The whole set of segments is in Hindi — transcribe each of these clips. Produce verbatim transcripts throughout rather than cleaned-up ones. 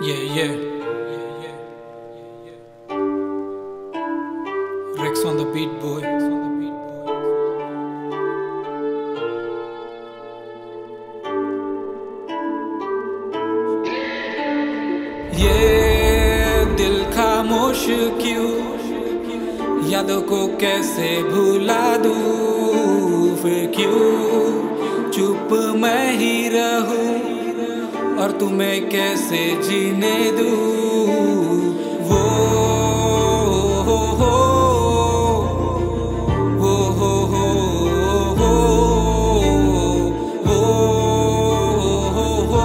Yeah, yeah. Rex on the beat, boy. ये दिल खामोश क्यों, यादों को कैसे भुला दूं, फिर क्यों चुप मैं ही रहूं और तुम्हें कैसे जीने दूं। वो हो हो वो हो हो हो वो हो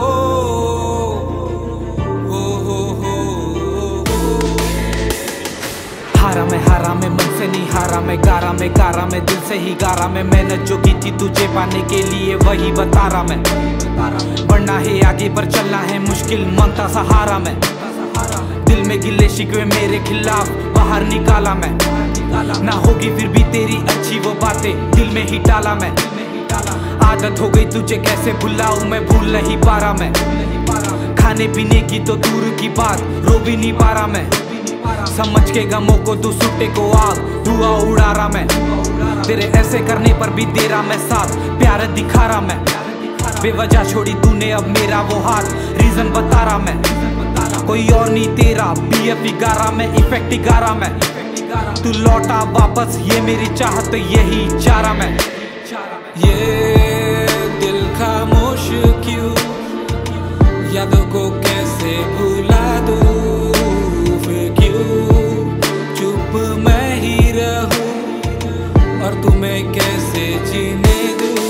हो हो हो। हारा मैं हारा मैं मन से नहीं हारा मैं, गारा मैं गारा मैं दिल से ही गारा मैं। मेहनत जो की थी तुझे पाने के लिए वही बता रहा मैं। बढ़ना है आगे पर चलना है मुश्किल, मानता सहारा मैं। दिल में गिले शिकवे मेरे खिलाफ बाहर निकाला मैं। ना होगी फिर भी तेरी अच्छी वो बातें दिल में ही डाला मैं। आदत हो गई तुझे कैसे भुलाऊं मैं, भूल नहीं पा रहा मैं। खाने पीने की तो दूर की बात, रो भी नहीं पा रहा मैं। समझ के गमों को तू सुट्टे को आग धुआं उड़ा रहा मैं। तेरे ऐसे करने पर भी दे रहा मैं साथ, प्यार दिखा रहा मैं। बेवजह छोड़ी तूने अब मेरा वो हाथ, रीजन बता रहा मैं। कोई और नहीं तेरा बीएफ गारा मैं, इफेक्ट गारा मैं। तू लौटा वापस ये मेरी चाहत, यही चारा मैं। ये दिल खामोश क्यों, यादों को कैसे भुला दूं, फिर क्यों चुप मैं ही रहूं और तुम्हें कैसे जीने दूं।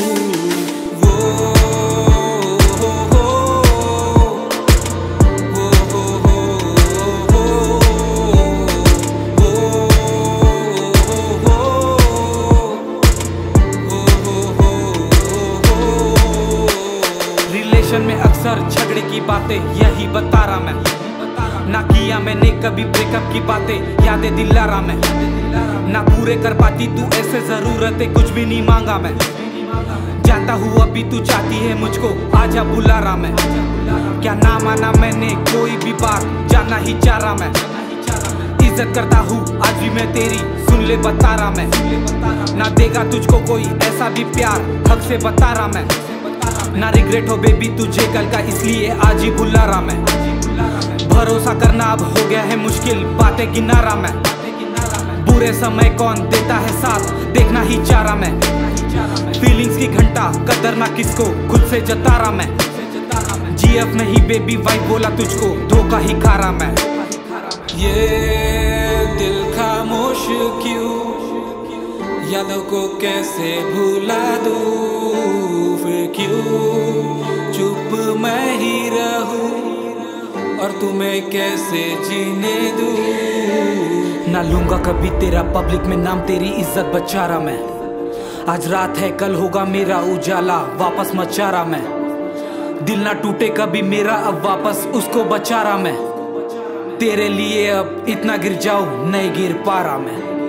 में अक्सर झगड़े की बातें यही बता रहा मैं। ना किया मैंने कभी ब्रेकअप की बातें, यादें दिला रहा मैं। ना पूरे कर पाती तू ऐसे जरूरतें, कुछ भी नहीं मांगा मैं। जानता हूँ अभी तू चाहती है मुझको, आजा बुला रहा मैं। क्या ना माना मैंने कोई भी बात, जानना ही चाह रहा मैं। इज्जत करता हूँ आज भी मैं तेरी, सुन ले बता रहा मैं। ना देगा तुझको कोई ऐसा भी प्यार, हक से बता रहा मैं। ना रिग्रेट हो बेबी तुझे कल का, इसलिए आज ही बुला रहा मैं। भरोसा करना अब हो गया है मुश्किल, बातें गिना रहा मैं। बुरे समय कौन देता है साथ, देखना ही चाह रहा मैं। फीलिंग्स की घंटा कदर ना किसको, खुद से जता रहा मैं। जीएफ नहीं बेबी वाइफ बोला तुझको, धोखा ही खा रहा मैं। ये दिल खामोश क्यों, यादों को कैसे भुला दूं, फिर क्यों चुप मैं ही रहूं और तुम्हें कैसे जीने दूं। ना लूंगा कभी तेरा पब्लिक में नाम, तेरी इज्जत बचा रहा मैं। आज रात है कल होगा मेरा उजाला, वापस मचा रहा मैं। दिल ना टूटे कभी मेरा अब वापस, उसको बचा रहा मैं। तेरे लिए अब इतना गिर जाऊं नहीं गिर पा रहा मैं।